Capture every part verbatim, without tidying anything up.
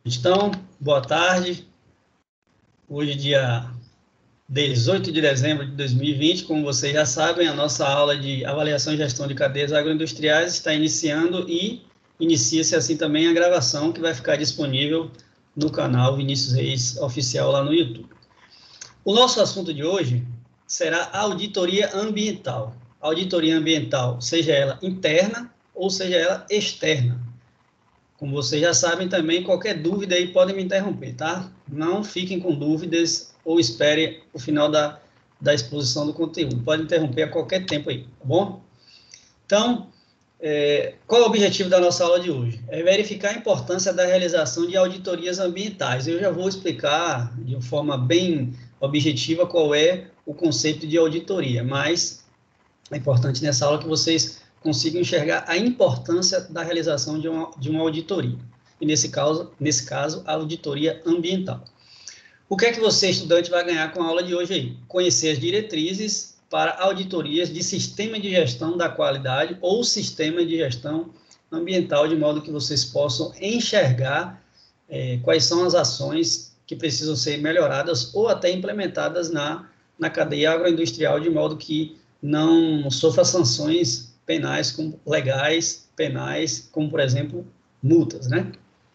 Então, boa tarde. Hoje, dia dezoito de dezembro de dois mil e vinte, como vocês já sabem, a nossa aula de avaliação e gestão de cadeias agroindustriais está iniciando e inicia-se assim também a gravação que vai ficar disponível no canal Vinícius Reis Oficial lá no YouTube. O nosso assunto de hoje será a auditoria ambiental. A auditoria ambiental, seja ela interna ou seja ela externa. Como vocês já sabem também, qualquer dúvida aí podem me interromper, tá? Não fiquem com dúvidas ou esperem o final da, da exposição do conteúdo. Pode interromper a qualquer tempo aí, tá bom? Então, é, qual é o objetivo da nossa aula de hoje? É verificar a importância da realização de auditorias ambientais. Eu já vou explicar de uma forma bem objetiva qual é o conceito de auditoria, mas é importante nessa aula que vocês consigam enxergar a importância da realização de uma, de uma auditoria. E, nesse caso, nesse caso, a auditoria ambiental. O que é que você, estudante, vai ganhar com a aula de hoje aí? Conhecer as diretrizes para auditorias de sistema de gestão da qualidade ou sistema de gestão ambiental, de modo que vocês possam enxergar é, quais são as ações que precisam ser melhoradas ou até implementadas na, na cadeia agroindustrial, de modo que não sofra sanções penais, como legais, penais, como, por exemplo, multas, né?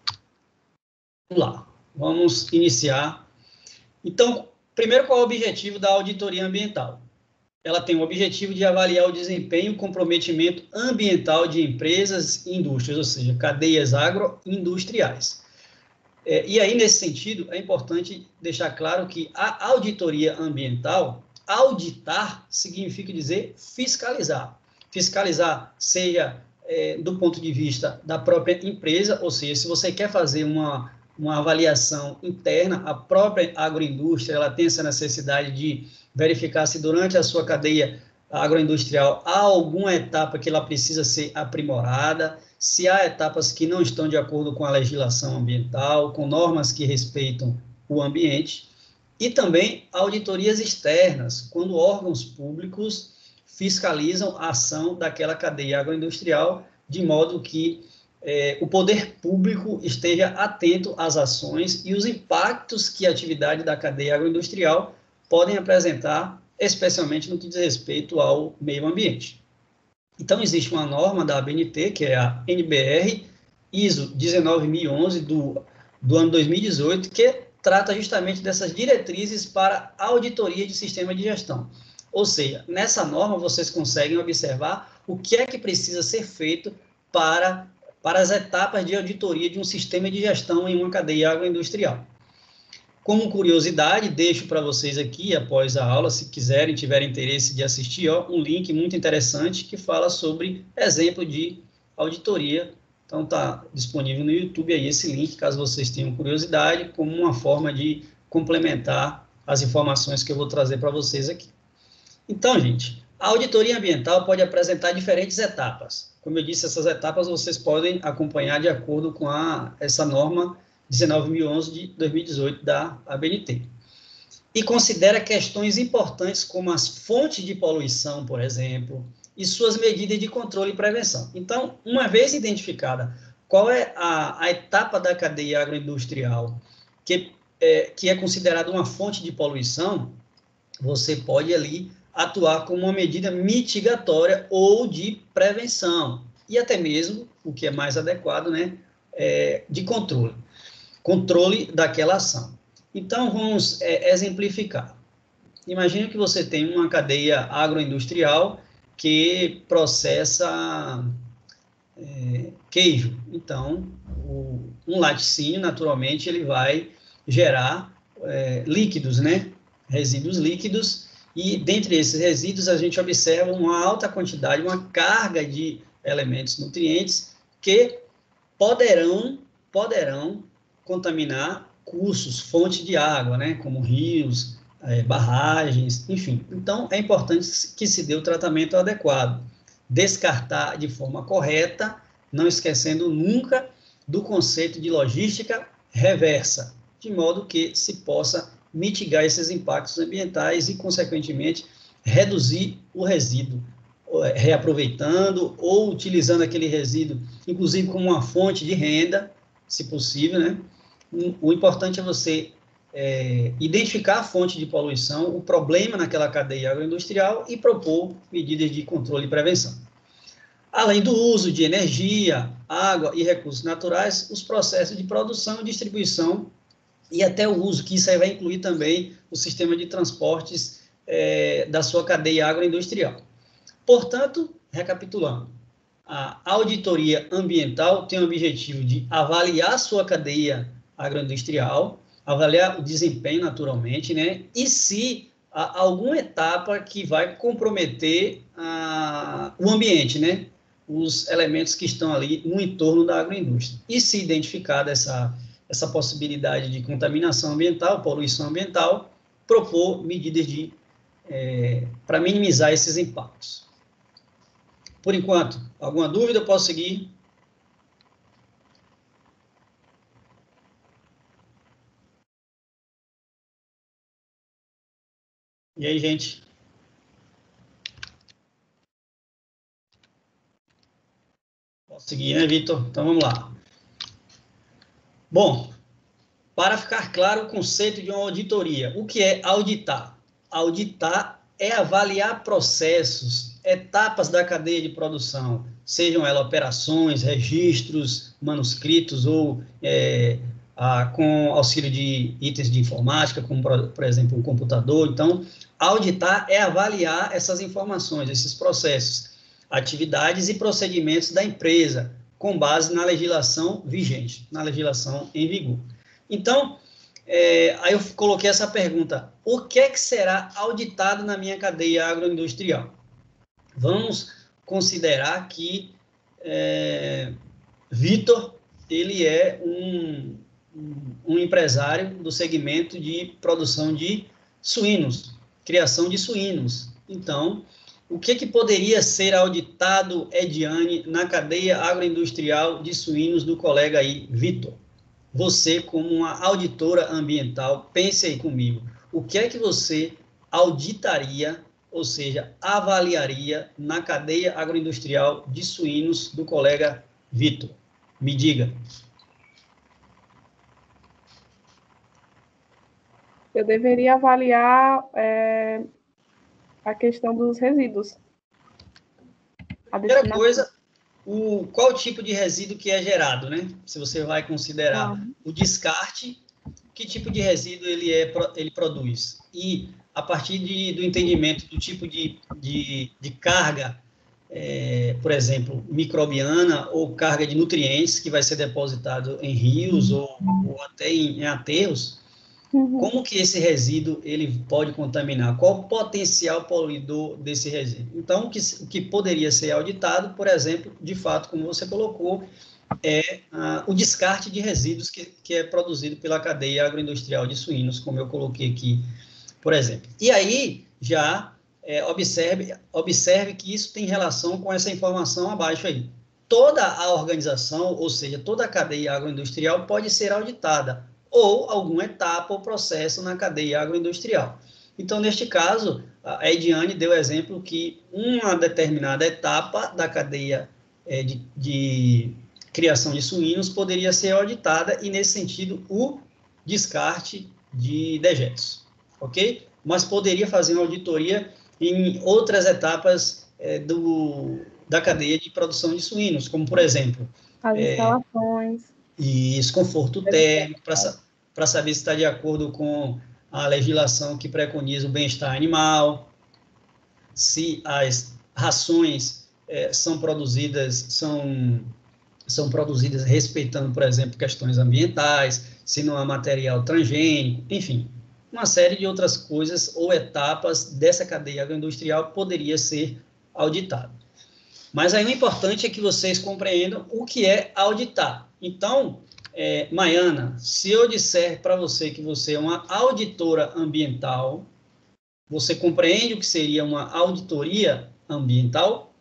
Vamos lá, vamos iniciar. Então, primeiro, qual é o objetivo da auditoria ambiental? Ela tem o objetivo de avaliar o desempenho e comprometimento ambiental de empresas e indústrias, ou seja, cadeias agroindustriais. É, e aí, nesse sentido, é importante deixar claro que a auditoria ambiental, auditar significa dizer fiscalizar. Fiscalizar, seja é, do ponto de vista da própria empresa, ou seja, se você quer fazer uma, uma avaliação interna, a própria agroindústria ela tem essa necessidade de verificar se durante a sua cadeia agroindustrial há alguma etapa que ela precisa ser aprimorada, se há etapas que não estão de acordo com a legislação ambiental, com normas que respeitam o ambiente, e também auditorias externas, quando órgãos públicos fiscalizam a ação daquela cadeia agroindustrial, de modo que eh, o poder público esteja atento às ações e os impactos que a atividade da cadeia agroindustrial podem apresentar, especialmente no que diz respeito ao meio ambiente. Então, existe uma norma da A B N T, que é a N B R I S O dezenove mil e onze, do, do ano dois mil e dezoito, que trata justamente dessas diretrizes para auditoria de sistema de gestão. Ou seja, nessa norma vocês conseguem observar o que é que precisa ser feito para, para as etapas de auditoria de um sistema de gestão em uma cadeia agroindustrial. Como curiosidade, deixo para vocês aqui, após a aula, se quiserem, tiverem interesse de assistir, ó, um link muito interessante que fala sobre exemplo de auditoria. Então, está disponível no YouTube aí esse link, caso vocês tenham curiosidade, como uma forma de complementar as informações que eu vou trazer para vocês aqui. Então, gente, a auditoria ambiental pode apresentar diferentes etapas. Como eu disse, essas etapas vocês podem acompanhar de acordo com a, essa norma dezenove mil e onze de dois mil e dezoito da A B N T. E considera questões importantes como as fontes de poluição, por exemplo, e suas medidas de controle e prevenção. Então, uma vez identificada qual é a, a etapa da cadeia agroindustrial que é, que é considerada uma fonte de poluição, você pode ali atuar como uma medida mitigatória ou de prevenção, e até mesmo, o que é mais adequado, né, é, de controle, controle daquela ação. Então, vamos é, exemplificar. Imagine que você tem uma cadeia agroindustrial que processa é, queijo. Então, o, um laticínio, naturalmente, ele vai gerar é, líquidos, né, resíduos líquidos, e dentre esses resíduos a gente observa uma alta quantidade, uma carga de elementos nutrientes que poderão, poderão contaminar cursos, fontes de água, né, como rios, é, barragens, enfim. Então, é importante que se dê o tratamento adequado, descartar de forma correta, não esquecendo nunca do conceito de logística reversa, de modo que se possa mitigar esses impactos ambientais e, consequentemente, reduzir o resíduo, reaproveitando ou utilizando aquele resíduo, inclusive como uma fonte de renda, se possível, né? o importante é você é, identificar a fonte de poluição, o problema naquela cadeia agroindustrial e propor medidas de controle e prevenção. Além do uso de energia, água e recursos naturais, os processos de produção e distribuição e até o uso, que isso aí vai incluir também o sistema de transportes é, da sua cadeia agroindustrial. Portanto, recapitulando, a auditoria ambiental tem o objetivo de avaliar a sua cadeia agroindustrial, avaliar o desempenho naturalmente, né, e se há alguma etapa que vai comprometer a, o ambiente, né, os elementos que estão ali no entorno da agroindústria. E se identificar essa, essa possibilidade de contaminação ambiental, poluição ambiental, propor medidas de, é, para minimizar esses impactos. Por enquanto, alguma dúvida? Eu posso seguir? E aí, gente? Posso seguir, né, Vitor? Então, vamos lá. Bom, para ficar claro o conceito de uma auditoria, o que é auditar? Auditar é avaliar processos, etapas da cadeia de produção, sejam elas operações, registros, manuscritos ou é, a, com auxílio de itens de informática, como, por, por exemplo, um computador. Então, auditar é avaliar essas informações, esses processos, atividades e procedimentos da empresa, com base na legislação vigente, na legislação em vigor. Então, é, aí eu coloquei essa pergunta: o que é que será auditado na minha cadeia agroindustrial? Vamos considerar que é, Vitor, ele é um, um empresário do segmento de produção de suínos, criação de suínos. Então, o que, que poderia ser auditado, Ediane, na cadeia agroindustrial de suínos do colega aí, Vitor? Você, como uma auditora ambiental, pense aí comigo, o que é que você auditaria, ou seja, avaliaria na cadeia agroindustrial de suínos do colega Vitor? Me diga. Eu deveria avaliar é, a questão dos resíduos. A Primeira coisa, o, qual tipo de resíduo que é gerado, né? Se você vai considerar ah. o descarte, que tipo de resíduo ele, é, ele produz? E, a partir de, do entendimento do tipo de, de, de carga, é, por exemplo, microbiana ou carga de nutrientes que vai ser depositado em rios ou, ou até em, em aterros, uhum. Como que esse resíduo ele pode contaminar? Qual o potencial poluidor desse resíduo? Então, o que, o que poderia ser auditado, por exemplo, de fato, como você colocou, é ah, o descarte de resíduos que, que é produzido pela cadeia agroindustrial de suínos, como eu coloquei aqui, por exemplo. E aí, já é, observe, observe que isso tem relação com essa informação abaixo aí. Toda a organização, ou seja, toda a cadeia agroindustrial pode ser auditada, ou alguma etapa ou processo na cadeia agroindustrial. Então, neste caso, a Ediane deu exemplo que uma determinada etapa da cadeia é, de, de criação de suínos poderia ser auditada, e, nesse sentido, o descarte de dejetos, ok? Mas poderia fazer uma auditoria em outras etapas é, do, da cadeia de produção de suínos, como, por exemplo... As é, instalações... Isso, conforto térmico, para saber se está de acordo com a legislação que preconiza o bem-estar animal, se as rações é, são produzidas, são, são produzidas respeitando, por exemplo, questões ambientais, se não há material transgênico, enfim, uma série de outras coisas ou etapas dessa cadeia agroindustrial poderia ser auditado. Mas aí o importante é que vocês compreendam o que é auditar. Então, é, Maiana, se eu disser para você que você é uma auditora ambiental, você compreende o que seria uma auditoria ambiental?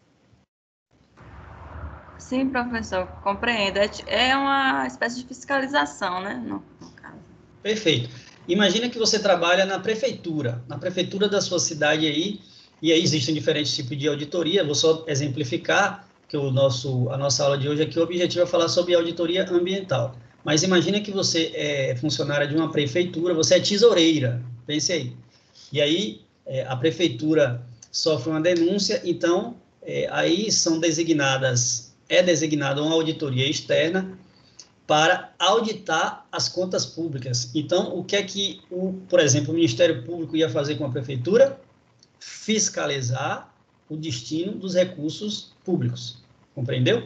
Sim, professor, compreendo. É uma espécie de fiscalização, né? No, no caso. Perfeito. Imagina que você trabalha na prefeitura, na prefeitura da sua cidade aí, e aí existem diferentes tipos de auditoria. Vou só exemplificar, que o nosso, a nossa aula de hoje aqui, o objetivo é falar sobre auditoria ambiental. Mas imagina que você é funcionária de uma prefeitura, você é tesoureira, pense aí. E aí é, a prefeitura sofre uma denúncia, então é, aí são designadas, é designada uma auditoria externa para auditar as contas públicas. Então, o que é que, o, por exemplo, o Ministério Público ia fazer com a prefeitura? Fiscalizar o destino dos recursos públicos. Compreendeu?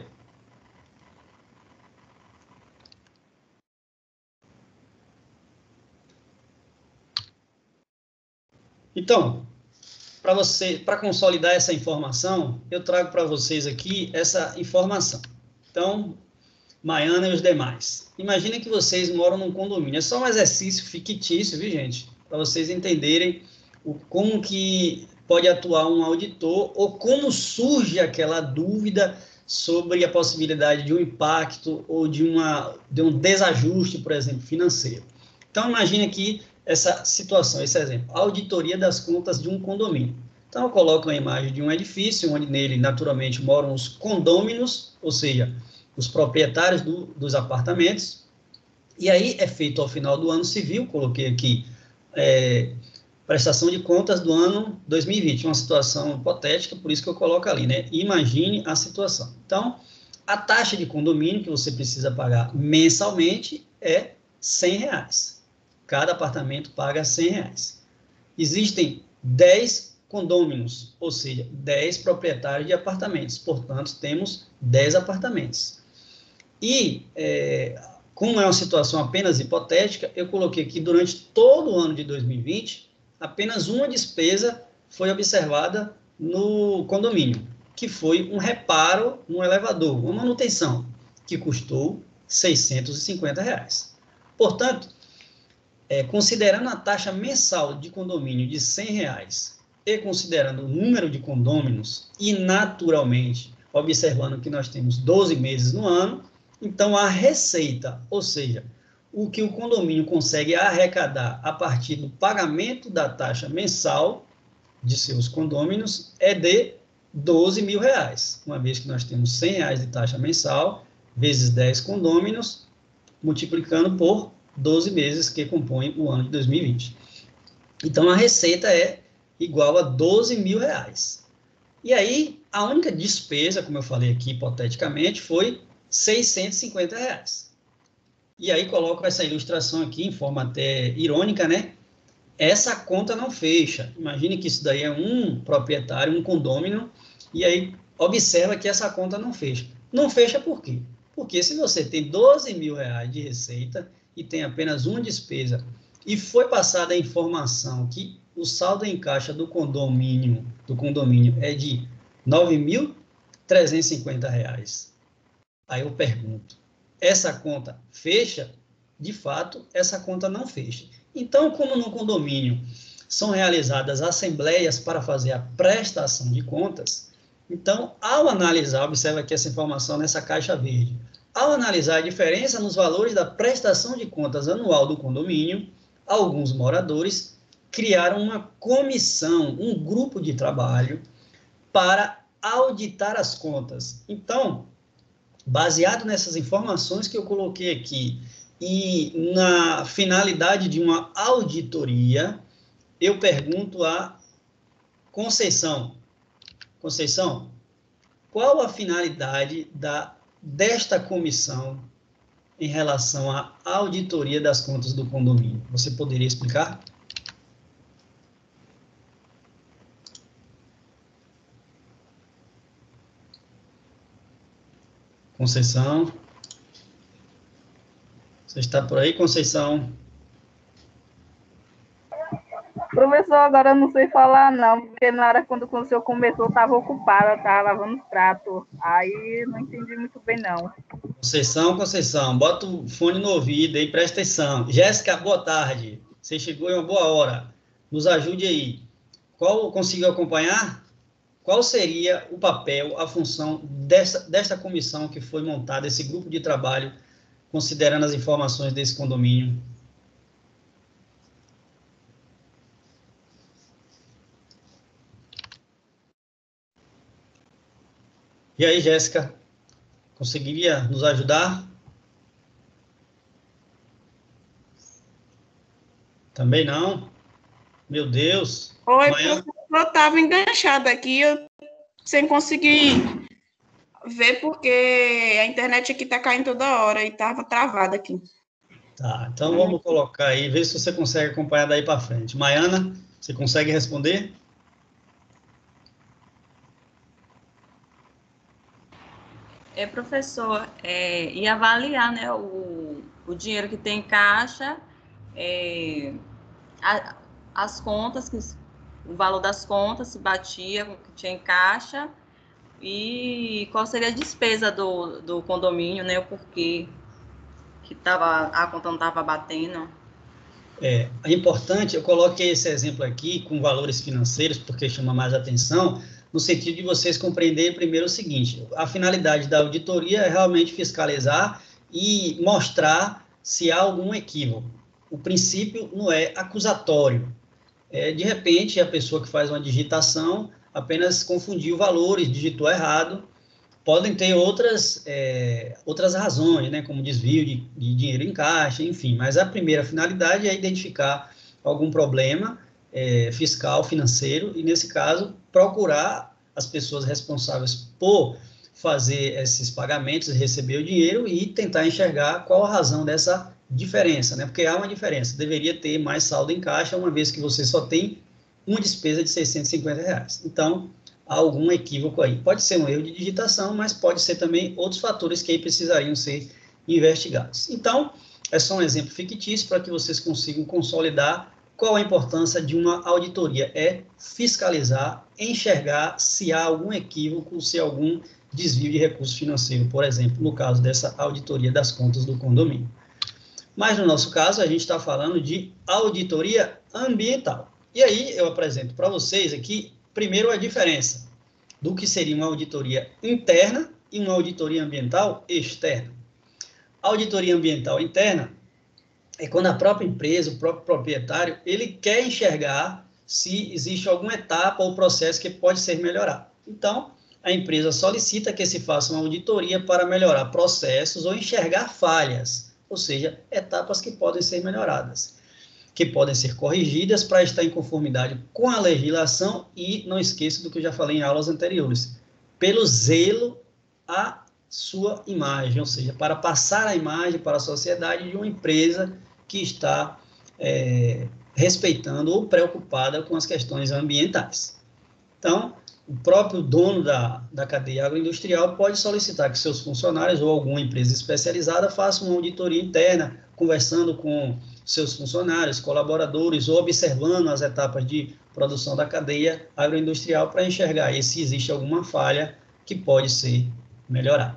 Então, para você, para consolidar essa informação, eu trago para vocês aqui essa informação. Então, Maiana e os demais. Imaginem que vocês moram num condomínio. É só um exercício fictício, viu, gente? Para vocês entenderem o, como que pode atuar um auditor ou como surge aquela dúvida sobre a possibilidade de um impacto ou de, uma, de um desajuste, por exemplo, financeiro. Então, imagine aqui essa situação, esse exemplo. Auditoria das contas de um condomínio. Então, eu coloco a imagem de um edifício, onde nele, naturalmente, moram os condôminos, ou seja, os proprietários do, dos apartamentos, e aí é feito ao final do ano civil, coloquei aqui, é, prestação de contas do ano dois mil e vinte, uma situação hipotética, por isso que eu coloco ali, né? Imagine a situação. Então, a taxa de condomínio que você precisa pagar mensalmente é cem reais. Cada apartamento paga cem reais. Existem dez condôminos, ou seja, dez proprietários de apartamentos, portanto, temos dez apartamentos. E, é, como é uma situação apenas hipotética, eu coloquei que durante todo o ano de dois mil e vinte, apenas uma despesa foi observada no condomínio, que foi um reparo no elevador, uma manutenção, que custou seiscentos e cinquenta reais. Portanto, é, considerando a taxa mensal de condomínio de cem reais e considerando o número de condôminos e, naturalmente, observando que nós temos doze meses no ano, então, a receita, ou seja, o que o condomínio consegue arrecadar a partir do pagamento da taxa mensal de seus condôminos é de doze mil reais, uma vez que nós temos cem reais de taxa mensal, vezes dez condôminos, multiplicando por doze meses que compõem o ano de dois mil e vinte. Então, a receita é igual a doze mil reais. E aí, a única despesa, como eu falei aqui hipoteticamente, foi seiscentos e cinquenta reais. E aí coloco essa ilustração aqui em forma até irônica, né? Essa conta não fecha. Imagine que isso daí é um proprietário, um condômino, e aí observa que essa conta não fecha. Não fecha por quê? Porque se você tem doze mil reais de receita e tem apenas uma despesa e foi passada a informação que o saldo em caixa do condomínio, do condomínio é de nove mil trezentos e cinquenta reais. Aí eu pergunto, essa conta fecha? De fato, essa conta não fecha. Então, como no condomínio são realizadas assembleias para fazer a prestação de contas, então, ao analisar, observa aqui essa informação nessa caixa verde, ao analisar a diferença nos valores da prestação de contas anual do condomínio, alguns moradores criaram uma comissão, um grupo de trabalho para auditar as contas. Então, baseado nessas informações que eu coloquei aqui e na finalidade de uma auditoria, eu pergunto a Conceição, Conceição, qual a finalidade da, desta comissão em relação à auditoria das contas do condomínio? Você poderia explicar? Conceição? Você está por aí, Conceição? Professor, agora eu não sei falar, não, porque na hora quando o senhor começou, eu estava ocupada, estava lavando os pratos. Aí não entendi muito bem, não. Conceição, Conceição, bota o fone no ouvido aí, presta atenção. Jéssica, boa tarde. Você chegou em uma boa hora. Nos ajude aí. Qual conseguiu acompanhar? Qual seria o papel, a função dessa, desta comissão que foi montada, esse grupo de trabalho, considerando as informações desse condomínio? E aí, Jéssica, conseguiria nos ajudar? Também não? Meu Deus. Oi, Amanhã... professor, eu estava enganchada aqui, eu, sem conseguir ver, porque a internet aqui está caindo toda hora e estava travada aqui. Tá, então vamos colocar aí, ver se você consegue acompanhar daí para frente. Maiana, você consegue responder? É, professor, é, e avaliar, né, o, o dinheiro que tem em caixa, é, a, as contas, que, o valor das contas, se batia com o que tinha em caixa, e qual seria a despesa do, do condomínio, né, o porquê que tava, a conta não estava batendo. É, é importante, eu coloquei esse exemplo aqui com valores financeiros, porque chama mais atenção, no sentido de vocês compreenderem primeiro o seguinte: a finalidade da auditoria é realmente fiscalizar e mostrar se há algum equívoco. O princípio não é acusatório. É, de repente, a pessoa que faz uma digitação apenas confundiu valores, digitou errado. Podem ter outras, é, outras razões, né, como desvio de, de dinheiro em caixa, enfim, mas a primeira finalidade é identificar algum problema é, fiscal, financeiro, e, nesse caso, procurar as pessoas responsáveis por fazer esses pagamentos, receber o dinheiro e tentar enxergar qual a razão dessa diferença, né, porque há uma diferença, deveria ter mais saldo em caixa, uma vez que você só tem uma despesa de seiscentos e cinquenta reais. Então, há algum equívoco aí. Pode ser um erro de digitação, mas pode ser também outros fatores que aí precisariam ser investigados. Então, é só um exemplo fictício para que vocês consigam consolidar qual a importância de uma auditoria. É fiscalizar, enxergar se há algum equívoco, se há algum desvio de recurso financeiro, por exemplo, no caso dessa auditoria das contas do condomínio. Mas, no nosso caso, a gente está falando de auditoria ambiental. E aí, eu apresento para vocês aqui, primeiro, a diferença do que seria uma auditoria interna e uma auditoria ambiental externa. A auditoria ambiental interna é quando a própria empresa, o próprio proprietário, ele quer enxergar se existe alguma etapa ou processo que pode ser melhorado. Então, a empresa solicita que se faça uma auditoria para melhorar processos ou enxergar falhas, ou seja, etapas que podem ser melhoradas, que podem ser corrigidas para estar em conformidade com a legislação e, não esqueça do que eu já falei em aulas anteriores, pelo zelo à sua imagem, ou seja, para passar a imagem para a sociedade de uma empresa que está é, respeitando ou preocupada com as questões ambientais. Então, o próprio dono da, da cadeia agroindustrial pode solicitar que seus funcionários ou alguma empresa especializada façam uma auditoria interna, conversando com seus funcionários, colaboradores, ou observando as etapas de produção da cadeia agroindustrial para enxergar aí se existe alguma falha que pode ser melhorada.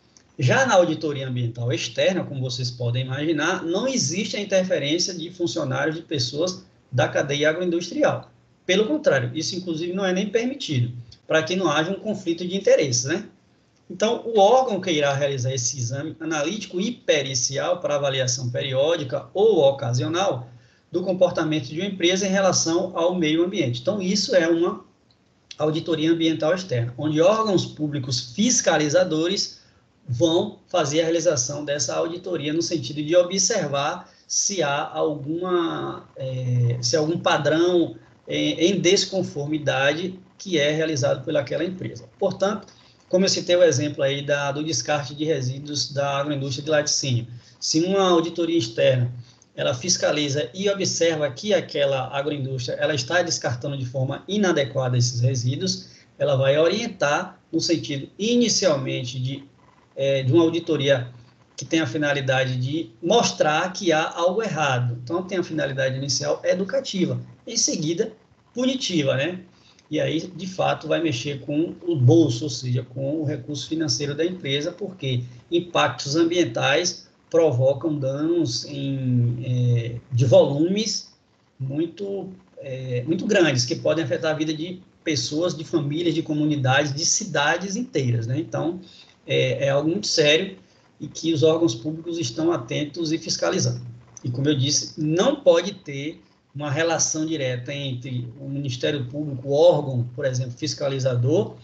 Já na auditoria ambiental externa, como vocês podem imaginar, não existe a interferência de funcionários de pessoas da cadeia agroindustrial. Pelo contrário, isso inclusive não é nem permitido, para que não haja um conflito de interesses, né? Então, o órgão que irá realizar esse exame analítico e pericial para avaliação periódica ou ocasional do comportamento de uma empresa em relação ao meio ambiente. Então, isso é uma auditoria ambiental externa, onde órgãos públicos fiscalizadores vão fazer a realização dessa auditoria no sentido de observar se há alguma, é, se há algum padrão é, em desconformidade que é realizado pelaquela empresa. Portanto, como eu citei o exemplo aí da, do descarte de resíduos da agroindústria de laticínio, se uma auditoria externa ela fiscaliza e observa que aquela agroindústria ela está descartando de forma inadequada esses resíduos, ela vai orientar no sentido inicialmente de, é, de uma auditoria que tem a finalidade de mostrar que há algo errado. Então, tem a finalidade inicial educativa, em seguida punitiva, né? E aí, de fato, vai mexer com o bolso, ou seja, com o recurso financeiro da empresa, porque impactos ambientais provocam danos em, é, de volumes muito, é, muito grandes, que podem afetar a vida de pessoas, de famílias, de comunidades, de cidades inteiras, né? Então, é, é algo muito sério e que os órgãos públicos estão atentos e fiscalizando. E, como eu disse, não pode ter uma relação direta entre o Ministério Público, o órgão, por exemplo, fiscalizador,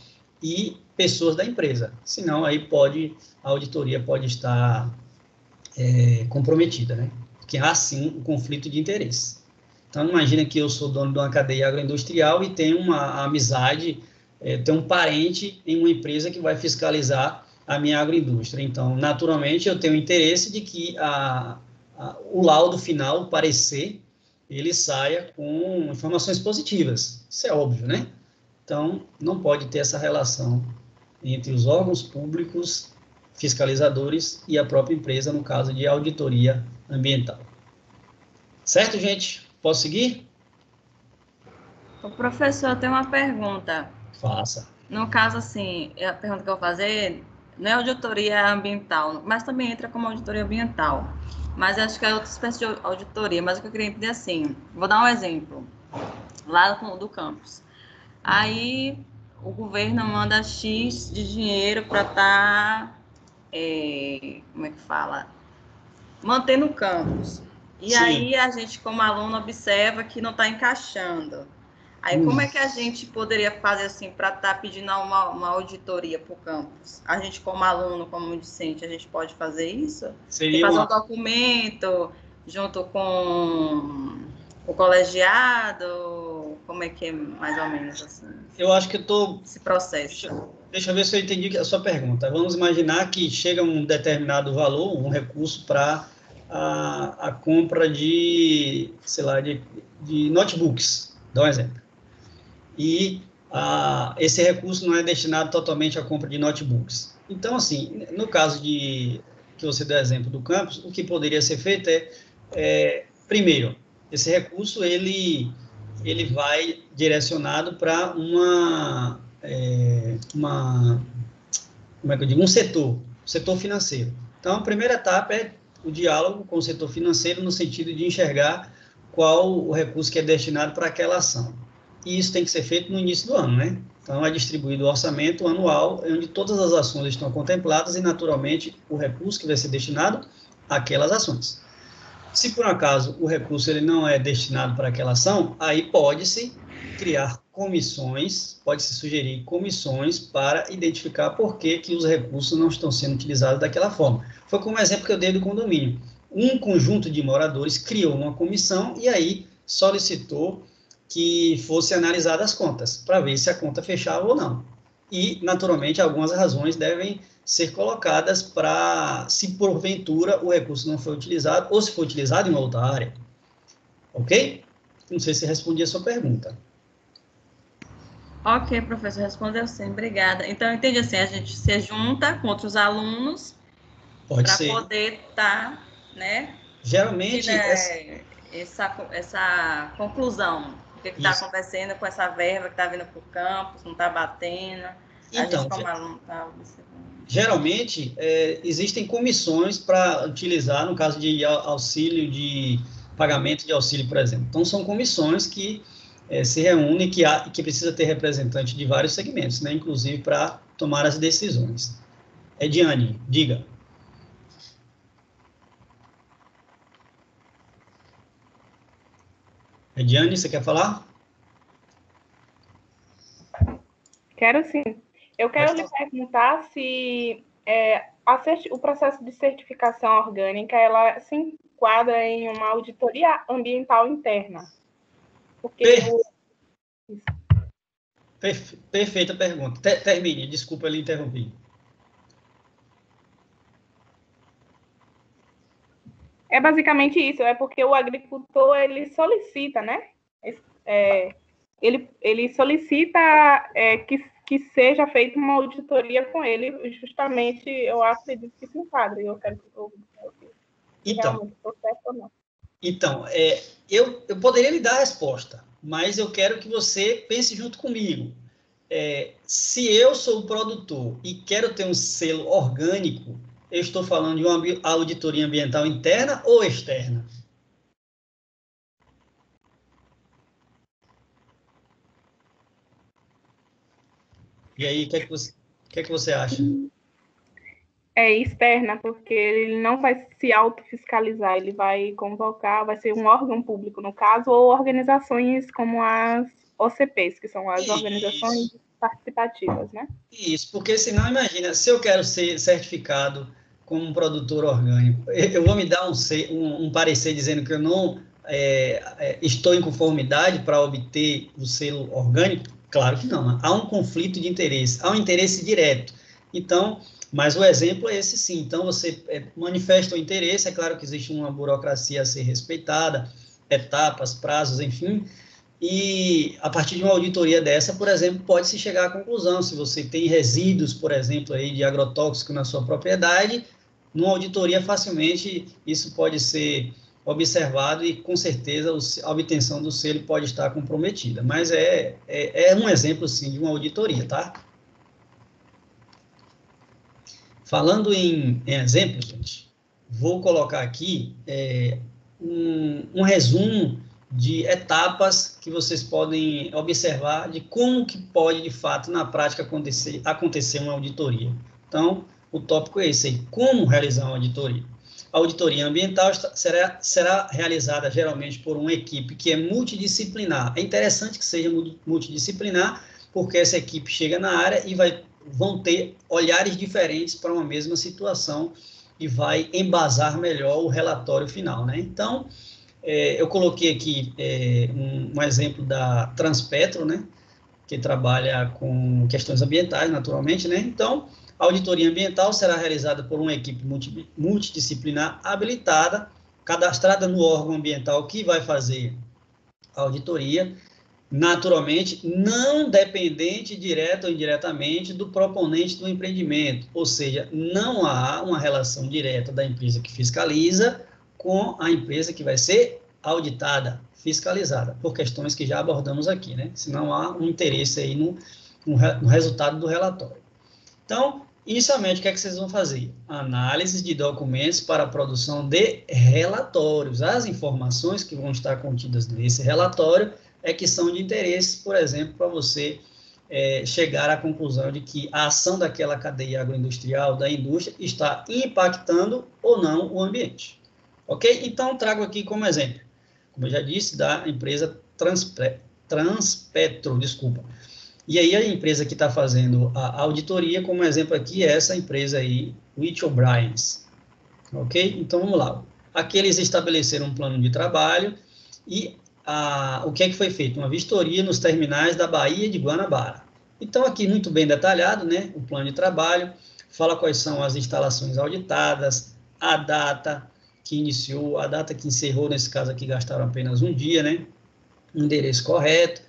e pessoas da empresa. Senão, aí pode, a auditoria pode estar é, comprometida, né? Porque há, sim, um conflito de interesse. Então, imagina que eu sou dono de uma cadeia agroindustrial e tenho uma amizade, é, tenho um parente em uma empresa que vai fiscalizar a minha agroindústria. Então, naturalmente, eu tenho interesse de que a, a, o laudo final, o parecer, ele saia com informações positivas. Isso é óbvio, né? Então, não pode ter essa relação entre os órgãos públicos, fiscalizadores e a própria empresa, no caso de auditoria ambiental. Certo, gente? Posso seguir? O professor, tem uma pergunta. Faça. No caso, assim, a pergunta que eu vou fazer não é auditoria ambiental, mas também entra como auditoria ambiental. Mas acho que é outra espécie de auditoria. Mas o que eu queria entender, assim, vou dar um exemplo. Lá do campus. Aí, o governo manda X de dinheiro para estar, tá, é, como é que fala? Mantendo o campus. E Sim. aí, a gente, como aluno, observa que não está encaixando. Aí, hum. como é que a gente poderia fazer assim para estar tá pedindo uma, uma auditoria para o campus? A gente, como aluno, como discente, a gente pode fazer isso? Seria fazer uma... um documento junto com o colegiado? Como é que é, mais ou menos, assim? Eu acho que eu estou... Esse processo. Deixa, deixa eu ver se eu entendi a sua pergunta. Vamos imaginar que chega um determinado valor, um recurso para a, a compra de, sei lá, de, de notebooks. Dá um exemplo. E ah, esse recurso não é destinado totalmente à compra de notebooks. Então, assim, no caso de que você deu exemplo do campus, o que poderia ser feito é, é primeiro, esse recurso ele, ele vai direcionado para uma, é, uma, como é que eu digo, um setor, setor financeiro. Então, a primeira etapa é o diálogo com o setor financeiro no sentido de enxergar qual o recurso que é destinado para aquela ação. E isso tem que ser feito no início do ano, né? Então, é distribuído o orçamento anual, onde todas as ações estão contempladas e, naturalmente, o recurso que vai ser destinado àquelas ações. Se, por acaso, o recurso ele não é destinado para aquela ação, aí pode-se criar comissões, pode-se sugerir comissões para identificar por que, que os recursos não estão sendo utilizados daquela forma. Foi como o exemplo que eu dei do condomínio. Um conjunto de moradores criou uma comissão e aí solicitou que fosse analisada as contas, para ver se a conta fechava ou não. E, naturalmente, algumas razões devem ser colocadas para, se porventura o recurso não foi utilizado, ou se foi utilizado em uma outra área. Ok? Não sei se respondi a sua pergunta. Ok, professor, respondeu sim, obrigada. Então, eu entendi assim, a gente se junta com outros alunos para poder estar, tá, né? Geralmente... né, essa... Essa, essa conclusão. O que está acontecendo com essa verba que está vindo para o campus, não está batendo, a então, gente como aluno está observando. Geralmente, é, existem comissões para utilizar, no caso de auxílio, de pagamento de auxílio, por exemplo. Então, são comissões que é, se reúnem, que, há, que precisa ter representante de vários segmentos, né, inclusive para tomar as decisões. Ediane, diga. Ediane, você quer falar? Quero sim. Eu quero lhe perguntar se é, a o processo de certificação orgânica ela se enquadra em uma auditoria ambiental interna. Porque per... o... Perfe... Perfeita pergunta. Ter, termine, desculpa eu lhe interrompi. É basicamente isso, é porque o agricultor ele solicita, né? É, ele, ele solicita é, que, que seja feita uma auditoria com ele, justamente, eu acredito que se enquadra, eu quero que eu, eu, então, realmente estou certo ou não. Então, é, eu, eu poderia lhe dar a resposta, mas eu quero que você pense junto comigo. É, se eu sou o produtor e quero ter um selo orgânico, eu estou falando de uma auditoria ambiental interna ou externa? E aí, o que é que você, o que é que você acha? É externa, porque ele não vai se autofiscalizar, ele vai convocar, vai ser um órgão público, no caso, ou organizações como as O C Ps, que são as Isso. organizações participativas, né? Isso, porque senão, imagina, se eu quero ser certificado como um produtor orgânico, eu vou me dar um, um, um parecer dizendo que eu não é, é, estou em conformidade para obter o selo orgânico? Claro que não. Há um conflito de interesse, há um interesse direto. Então, mas o exemplo é esse sim. Então, você é, manifesta o interesse, é claro que existe uma burocracia a ser respeitada, etapas, prazos, enfim, e a partir de uma auditoria dessa, por exemplo, pode-se chegar à conclusão, se você tem resíduos, por exemplo, aí de agrotóxico na sua propriedade, numa auditoria facilmente isso pode ser observado e, com certeza, a obtenção do selo pode estar comprometida. Mas é, é, é um exemplo, sim, de uma auditoria, tá? Falando em, em exemplo, gente, vou colocar aqui é, um, um resumo de etapas que vocês podem observar de como que pode, de fato, na prática, acontecer, acontecer uma auditoria. Então, o tópico é esse aí, como realizar uma auditoria. A auditoria ambiental será, será realizada, geralmente, por uma equipe que é multidisciplinar. É interessante que seja multidisciplinar, porque essa equipe chega na área e vai, vão ter olhares diferentes para uma mesma situação e vai embasar melhor o relatório final, né? Então, é, eu coloquei aqui é, um, um exemplo da Transpetro, né? Que trabalha com questões ambientais, naturalmente, né? Então, a auditoria ambiental será realizada por uma equipe multi, multidisciplinar habilitada, cadastrada no órgão ambiental que vai fazer a auditoria, naturalmente, não dependente, direta ou indiretamente, do proponente do empreendimento, ou seja, não há uma relação direta da empresa que fiscaliza com a empresa que vai ser auditada, fiscalizada, por questões que já abordamos aqui, né? Se não há um interesse aí no, no, no resultado do relatório. Então, inicialmente, o que é que vocês vão fazer? Análise de documentos para a produção de relatórios. As informações que vão estar contidas nesse relatório é que são de interesse, por exemplo, para você é, chegar à conclusão de que a ação daquela cadeia agroindustrial, da indústria, está impactando ou não o ambiente. Ok? Então, trago aqui como exemplo, como eu já disse, da empresa Transpetro, Transpetro, desculpa. E aí a empresa que está fazendo a auditoria, como exemplo aqui, é essa empresa aí, Which O'Briens. Ok? Então, vamos lá. Aqui eles estabeleceram um plano de trabalho e a, o que é que foi feito? Uma vistoria nos terminais da Baía de Guanabara. Então, aqui muito bem detalhado, né? O plano de trabalho, fala quais são as instalações auditadas, a data que iniciou, a data que encerrou, nesse caso aqui gastaram apenas um dia, né? O endereço correto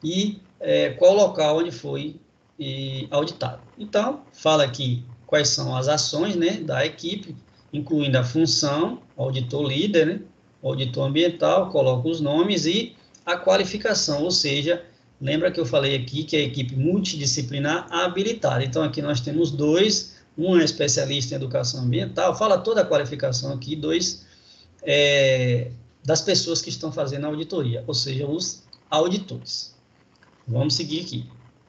e é, qual local onde foi e, auditado. Então, fala aqui quais são as ações, né, da equipe, incluindo a função, auditor líder, né, auditor ambiental, coloca os nomes e a qualificação, ou seja, lembra que eu falei aqui que é a equipe multidisciplinar habilitada. Então, aqui nós temos dois, um é especialista em educação ambiental, fala toda a qualificação aqui, dois é, das pessoas que estão fazendo a auditoria, ou seja, os auditores. Vamos seguir aqui.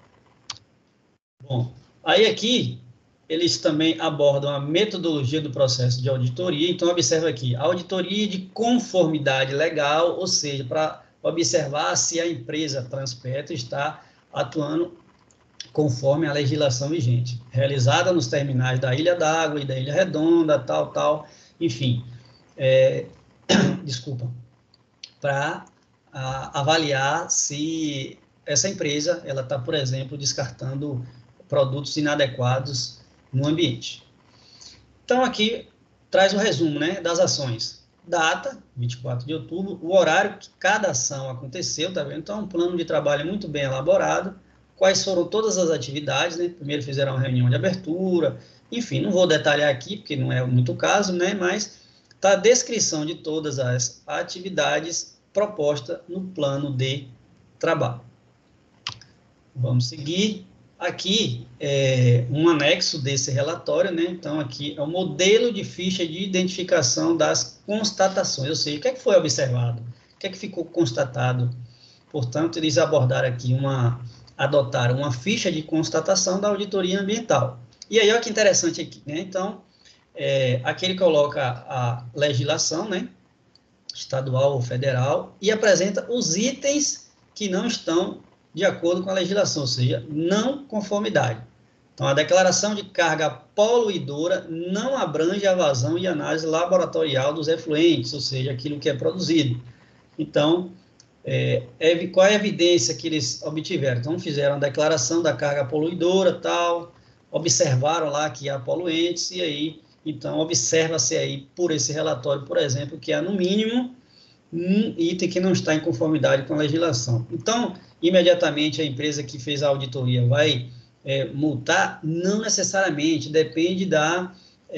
Bom, aí aqui, eles também abordam a metodologia do processo de auditoria. Então, observa aqui, auditoria de conformidade legal, ou seja, para observar se a empresa Transpetro está atuando conforme a legislação vigente, realizada nos terminais da Ilha d'Água e da Ilha Redonda, tal, tal, enfim, é, desculpa, para avaliar se essa empresa, ela está, por exemplo, descartando produtos inadequados no ambiente. Então, aqui traz o resumo, né, das ações. Data, vinte e quatro de outubro, o horário que cada ação aconteceu, tá vendo? Então, um plano de trabalho muito bem elaborado, quais foram todas as atividades, né? Primeiro fizeram uma reunião de abertura, enfim, não vou detalhar aqui, porque não é muito o caso, né, mas está a descrição de todas as atividades propostas no plano de trabalho. Vamos seguir. Aqui é um anexo desse relatório, né? Então, aqui é o modelo de ficha de identificação das constatações, ou seja, o que é que foi observado, o que é que ficou constatado. Portanto, eles abordaram aqui uma, adotaram uma ficha de constatação da auditoria ambiental. E aí, olha que interessante aqui, né? Então, é, aqui ele coloca a legislação, né? Estadual ou federal, e apresenta os itens que não estão de acordo com a legislação, ou seja, não conformidade. Então, a declaração de carga poluidora não abrange a vazão e análise laboratorial dos efluentes, ou seja, aquilo que é produzido. Então, é, é, qual é a evidência que eles obtiveram? Então, fizeram a declaração da carga poluidora, tal, observaram lá que há poluentes, e aí, então, observa-se aí, por esse relatório, por exemplo, que há, no mínimo, um item que não está em conformidade com a legislação. Então, imediatamente, a empresa que fez a auditoria vai é, multar? Não necessariamente, depende da...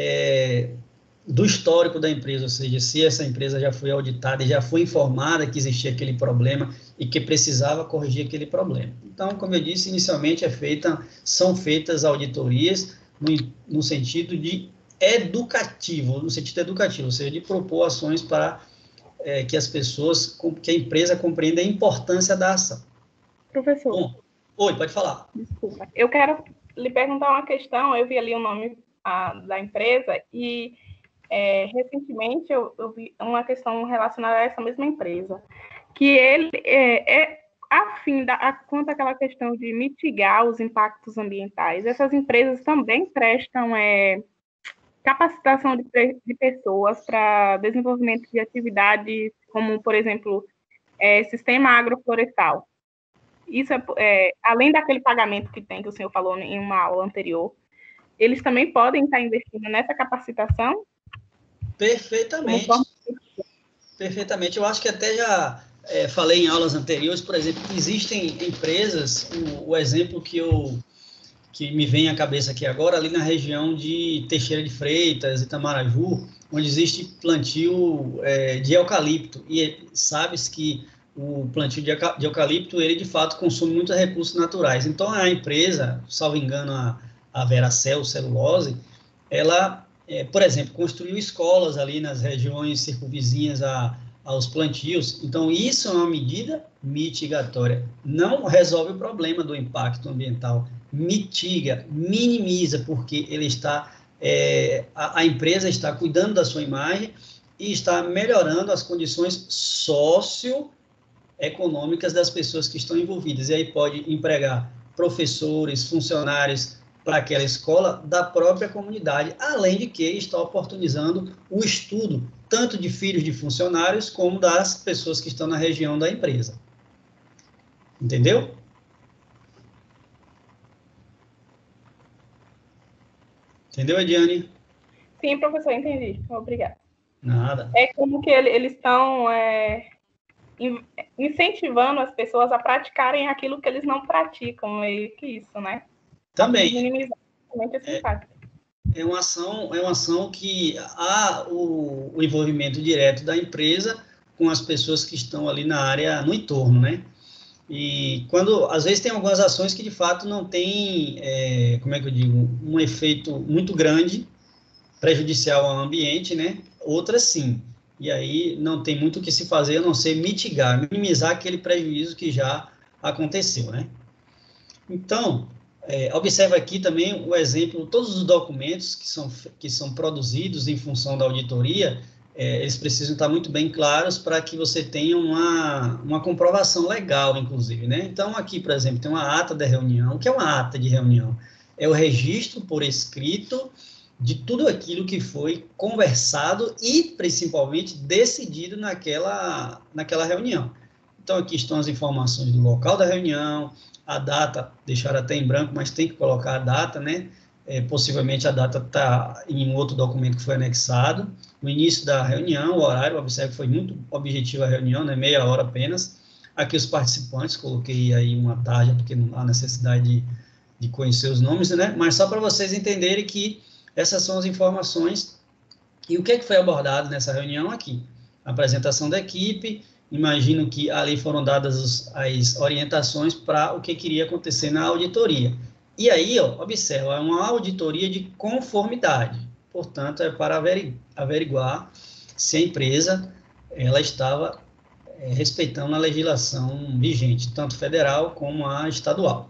É, do histórico da empresa, ou seja, se essa empresa já foi auditada e já foi informada que existia aquele problema e que precisava corrigir aquele problema. Então, como eu disse, inicialmente é feita, são feitas auditorias no, no sentido de educativo, no sentido educativo, ou seja, de propor ações para é, que as pessoas, que a empresa compreenda a importância da ação. Professor. Bom, oi, pode falar. Desculpa. Eu quero lhe perguntar uma questão, eu vi ali o nome a, da empresa e É, recentemente eu, eu vi uma questão relacionada a essa mesma empresa, que ele é, é afim da, a, quanto àquela questão de mitigar os impactos ambientais. Essas empresas também prestam é, capacitação de, de pessoas para desenvolvimento de atividades como, por exemplo, é, sistema agroflorestal. Isso é, é, além daquele pagamento que tem, que o senhor falou em uma aula anterior, eles também podem estar investindo nessa capacitação? Perfeitamente. Perfeitamente. Eu acho que até já é, falei em aulas anteriores, por exemplo, que existem empresas, o, o exemplo que, eu, que me vem à cabeça aqui agora, ali na região de Teixeira de Freitas, Itamaraju, onde existe plantio é, de eucalipto. E sabe-se que o plantio de, de eucalipto, ele de fato consome muitos recursos naturais. Então, a empresa, salvo engano, a, a Veracel Celulose, ela... É, por exemplo, construiu escolas ali nas regiões circunvizinhas a, aos plantios. Então, isso é uma medida mitigatória. Não resolve o problema do impacto ambiental, mitiga, minimiza, porque ele está, é, a, a empresa está cuidando da sua imagem e está melhorando as condições socioeconômicas das pessoas que estão envolvidas. E aí pode empregar professores, funcionários, para aquela escola da própria comunidade, além de que está oportunizando o estudo, tanto de filhos de funcionários, como das pessoas que estão na região da empresa. Entendeu? Entendeu, Ediane? Sim, professor, entendi. Obrigada. Nada. É como que eles estão é, incentivando as pessoas a praticarem aquilo que eles não praticam, meio que isso, né? Também. Minimizar esse impacto. É, é, uma ação, é uma ação que há o, o envolvimento direto da empresa com as pessoas que estão ali na área, no entorno, né? E quando, às vezes, tem algumas ações que, de fato, não tem, é, como é que eu digo, um efeito muito grande, prejudicial ao ambiente, né? Outras, sim. E aí, não tem muito o que se fazer, a não ser mitigar, minimizar aquele prejuízo que já aconteceu, né? Então, é, observa aqui também o exemplo, todos os documentos que são, que são produzidos em função da auditoria, é, eles precisam estar muito bem claros para que você tenha uma, uma comprovação legal, inclusive, né? Então, aqui, por exemplo, tem uma ata de reunião. O que é uma ata de reunião? É o registro por escrito de tudo aquilo que foi conversado e, principalmente, decidido naquela, naquela reunião. Então, aqui estão as informações do local da reunião, a data, deixaram até em branco, mas tem que colocar a data, né? É, possivelmente a data está em um outro documento que foi anexado. O início da reunião, o horário, observe que foi muito objetiva a reunião, né? Meia hora apenas. Aqui os participantes, coloquei aí uma tarja, porque não há necessidade de, de conhecer os nomes, né? Mas só para vocês entenderem que essas são as informações. E o que, é que foi abordado nessa reunião aqui? A apresentação da equipe. Imagino que ali foram dadas os, as orientações para o que queria acontecer na auditoria. E aí, ó, observa, é uma auditoria de conformidade. Portanto, é para averiguar se a empresa ela estava é, respeitando a legislação vigente, tanto federal como a estadual.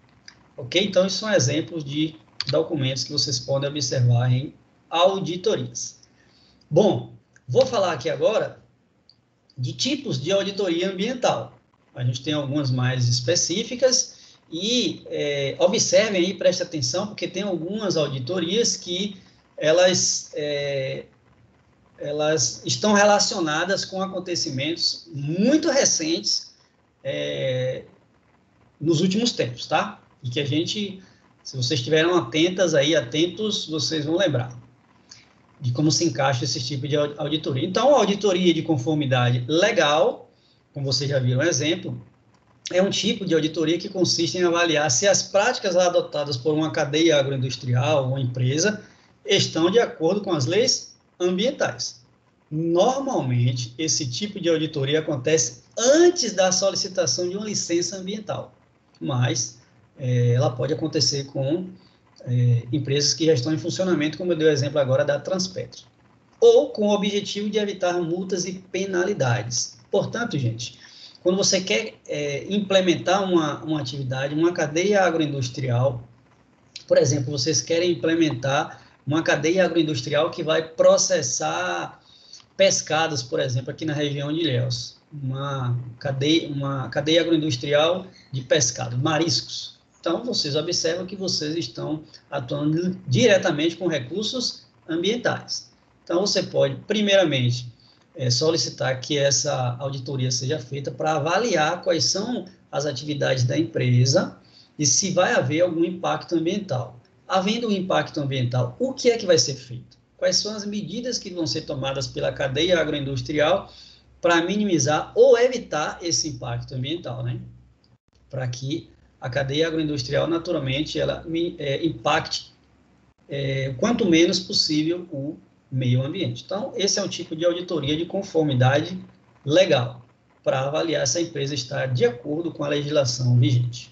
Ok? Então, esses são exemplos de documentos que vocês podem observar em auditorias. Bom, vou falar aqui agora de tipos de auditoria ambiental. A gente tem algumas mais específicas e é, observem aí, prestem atenção, porque tem algumas auditorias que elas é, elas estão relacionadas com acontecimentos muito recentes é, nos últimos tempos, tá? E que a gente, se vocês estiveram atentas aí, atentos, vocês vão lembrar de como se encaixa esse tipo de auditoria. Então, a auditoria de conformidade legal, como vocês já viram um exemplo, é um tipo de auditoria que consiste em avaliar se as práticas adotadas por uma cadeia agroindustrial ou uma empresa estão de acordo com as leis ambientais. Normalmente, esse tipo de auditoria acontece antes da solicitação de uma licença ambiental, mas é, ela pode acontecer com é, empresas que já estão em funcionamento, como eu dei o exemplo agora da Transpetro, ou com o objetivo de evitar multas e penalidades. Portanto, gente, quando você quer é, implementar uma, uma atividade, uma cadeia agroindustrial, por exemplo, vocês querem implementar uma cadeia agroindustrial que vai processar pescados, por exemplo, aqui na região de Ilhéus, uma cadeia, uma cadeia agroindustrial de pescado, mariscos. Então, vocês observam que vocês estão atuando diretamente com recursos ambientais. Então, você pode, primeiramente, é, solicitar que essa auditoria seja feita para avaliar quais são as atividades da empresa e se vai haver algum impacto ambiental. Havendo um impacto ambiental, o que é que vai ser feito? Quais são as medidas que vão ser tomadas pela cadeia agroindustrial para minimizar ou evitar esse impacto ambiental, né? Para que a cadeia agroindustrial, naturalmente, ela é, impacte é, quanto menos possível o meio ambiente. Então, esse é um tipo de auditoria de conformidade legal, para avaliar se a empresa está de acordo com a legislação vigente.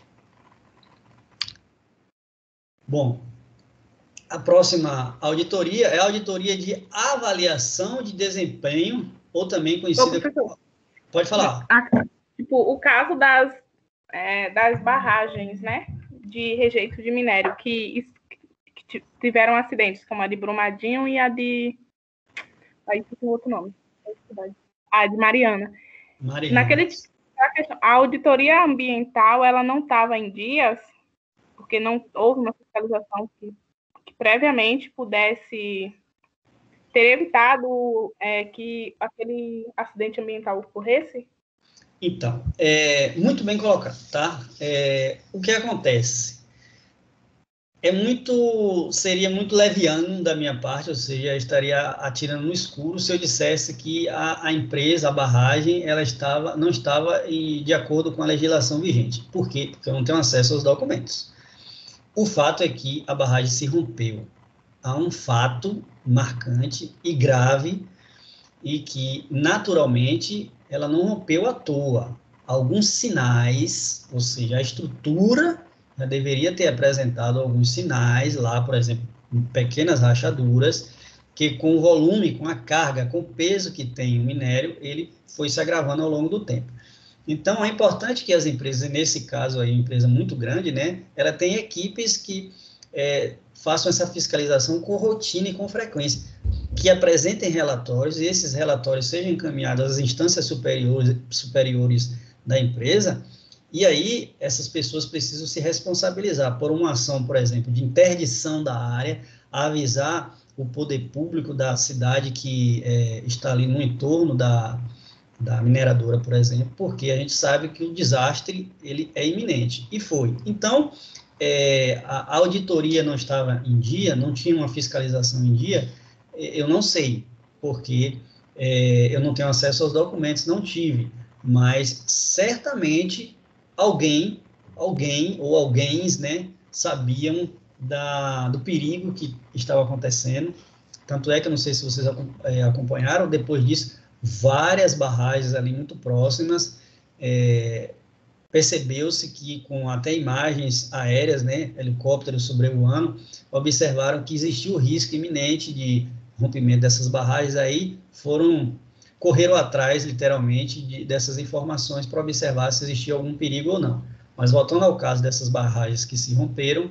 Bom, a próxima auditoria é a auditoria de avaliação de desempenho, ou também conhecida como... Pode falar. A, tipo, o caso das, é, das barragens, né, de rejeito de minério, que, que tiveram acidentes, como a de Brumadinho e a de... Aí tem outro nome. A de Mariana. Mariana. Naquele, a auditoria ambiental, ela não estava em dias, porque não houve uma fiscalização que, que previamente pudesse ter evitado é, que aquele acidente ambiental ocorresse? Então, é, muito bem colocado, tá? É, o que acontece? É muito, seria muito leviano da minha parte, ou seja, estaria atirando no escuro se eu dissesse que a, a empresa, a barragem, ela estava, não estava em, de acordo com a legislação vigente. Por quê? Porque eu não tenho acesso aos documentos. O fato é que a barragem se rompeu. Há um fato marcante e grave e que, naturalmente, ela não rompeu à toa. Alguns sinais, ou seja, a estrutura já deveria ter apresentado alguns sinais lá, por exemplo, pequenas rachaduras, que com o volume, com a carga, com o peso que tem o minério, ele foi se agravando ao longo do tempo. Então, é importante que as empresas, nesse caso aí, empresa muito grande, né, ela tem equipes que é, façam essa fiscalização com rotina e com frequência, que apresentem relatórios, e esses relatórios sejam encaminhados às instâncias superiores, superiores da empresa, e aí essas pessoas precisam se responsabilizar por uma ação, por exemplo, de interdição da área, avisar o poder público da cidade que é, está ali no entorno da, da mineradora, por exemplo, porque a gente sabe que o desastre ele é iminente, e foi. Então, é, a, a auditoria não estava em dia, não tinha uma fiscalização em dia, eu não sei, porque é, eu não tenho acesso aos documentos, não tive, mas certamente alguém, alguém ou alguém, né, sabiam da, do perigo que estava acontecendo. Tanto é que eu não sei se vocês é, acompanharam, depois disso, várias barragens ali muito próximas, é, percebeu-se que com até imagens aéreas, né, helicópteros sobrevoando, observaram que existia o risco iminente de rompimento dessas barragens aí, foram, correram atrás, literalmente, de, dessas informações para observar se existia algum perigo ou não. Mas voltando ao caso dessas barragens que se romperam,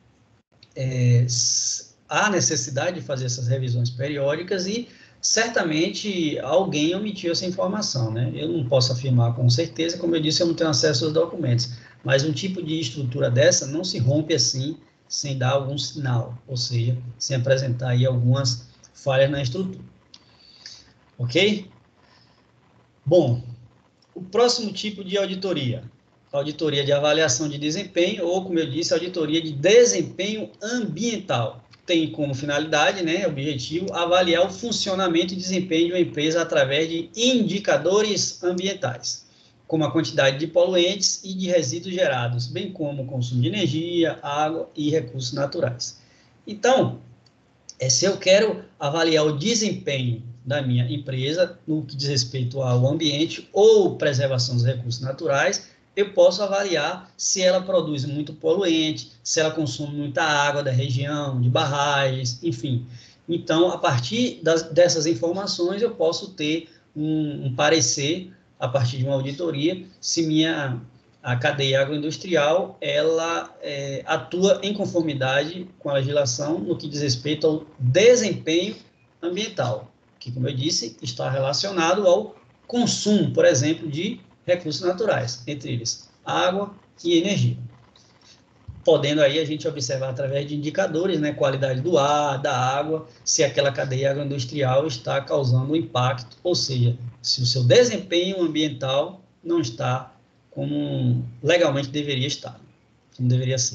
é, há necessidade de fazer essas revisões periódicas e certamente alguém omitiu essa informação, né? Eu não posso afirmar com certeza, como eu disse, eu não tenho acesso aos documentos, mas um tipo de estrutura dessa não se rompe assim, sem dar algum sinal, ou seja, sem apresentar aí algumas falhas na estrutura. Ok? Bom, o próximo tipo de auditoria, auditoria de avaliação de desempenho, ou, como eu disse, auditoria de desempenho ambiental. Tem como finalidade, né, objetivo, avaliar o funcionamento e desempenho de uma empresa através de indicadores ambientais, como a quantidade de poluentes e de resíduos gerados, bem como o consumo de energia, água e recursos naturais. Então, é, se eu quero avaliar o desempenho da minha empresa no que diz respeito ao ambiente ou preservação dos recursos naturais, eu posso avaliar se ela produz muito poluente, se ela consome muita água da região, de barragens, enfim. Então, a partir das, dessas informações, eu posso ter um, um parecer, a partir de uma auditoria, se minha a cadeia agroindustrial ela é, atua em conformidade com a legislação no que diz respeito ao desempenho ambiental, que, como eu disse, está relacionado ao consumo, por exemplo, de recursos naturais, entre eles água e energia. Podendo aí a gente observar através de indicadores, né, qualidade do ar, da água, se aquela cadeia agroindustrial está causando um impacto, ou seja, se o seu desempenho ambiental não está como legalmente deveria estar, como deveria ser.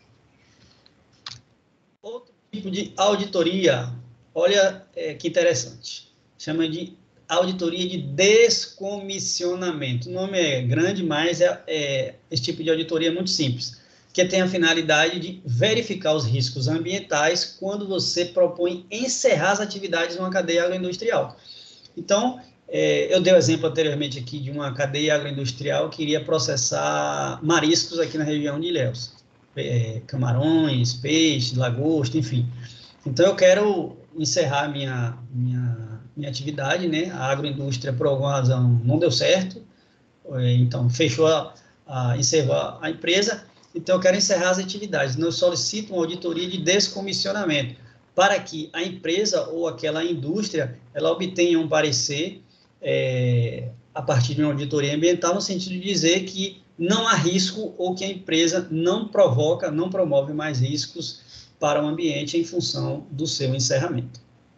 Outro tipo de auditoria, olha é, que interessante, chama de auditoria de descomissionamento. O nome é grande, mas é, é, esse tipo de auditoria é muito simples, que tem a finalidade de verificar os riscos ambientais quando você propõe encerrar as atividades de uma cadeia agroindustrial. Então, é, eu dei o exemplo anteriormente aqui de uma cadeia agroindustrial que iria processar mariscos aqui na região de Ilhéus, é, camarões, peixe, lagosta, enfim. Então, eu quero encerrar minha, minha, minha atividade, né? A agroindústria, por alguma razão, não deu certo, então, fechou, a, a, encerrou a empresa, então eu quero encerrar as atividades. Então, eu solicito uma auditoria de descomissionamento, para que a empresa ou aquela indústria, ela obtenha um parecer é, a partir de uma auditoria ambiental, no sentido de dizer que não há risco ou que a empresa não provoca, não promove mais riscos para o ambiente em função do seu encerramento.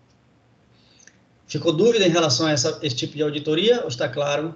Ficou dúvida em relação a essa, esse tipo de auditoria ou está claro?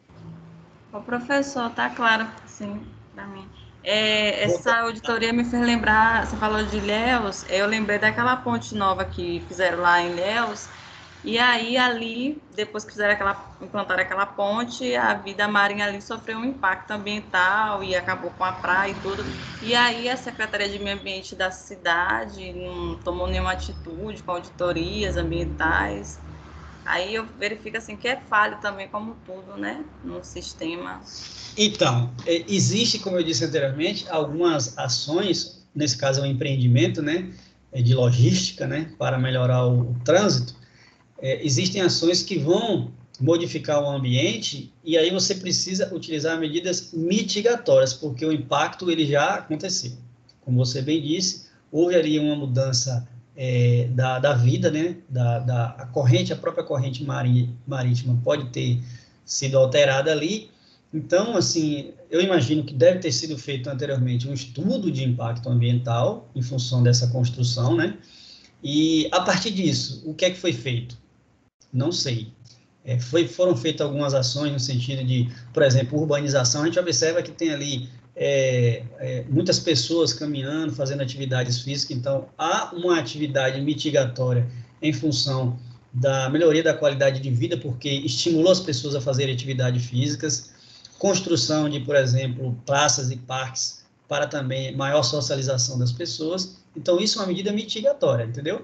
O professor, está claro, sim, para mim. É, essa auditoria me fez lembrar, você falou de Ilhéus, eu lembrei daquela ponte nova que fizeram lá em Ilhéus, e aí ali, depois que fizeram aquela, implantaram aquela ponte, a vida marinha ali sofreu um impacto ambiental e acabou com a praia e tudo, e aí a Secretaria de Meio Ambiente da cidade não tomou nenhuma atitude com auditorias ambientais. Aí eu verifico assim que é falho também, como tudo, né, no sistema. Então, existe, como eu disse anteriormente, algumas ações, nesse caso é um empreendimento, né, de logística, né, para melhorar o, o trânsito. É, existem ações que vão modificar o ambiente e aí você precisa utilizar medidas mitigatórias, porque o impacto ele já aconteceu. Como você bem disse, houve ali uma mudança é, da, da vida, né, da, da a corrente, a própria corrente mari, marítima pode ter sido alterada ali. Então, assim, eu imagino que deve ter sido feito anteriormente um estudo de impacto ambiental em função dessa construção, né? E, a partir disso, o que é que foi feito? Não sei. É, foi, foram feitas algumas ações no sentido de, por exemplo, urbanização. A gente observa que tem ali é, é, muitas pessoas caminhando, fazendo atividades físicas, então há uma atividade mitigatória em função da melhoria da qualidade de vida, porque estimulou as pessoas a fazerem atividades físicas, construção de, por exemplo, praças e parques para também maior socialização das pessoas. Então, isso é uma medida mitigatória, entendeu?